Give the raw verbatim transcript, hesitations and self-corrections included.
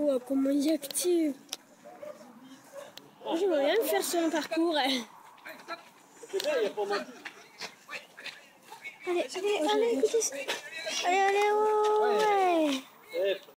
Wow, comment il est actif. J'aimerais bien faire son parcours. Allez, allez, allez, écoutez ça. Allez, allez, ouais, ouais.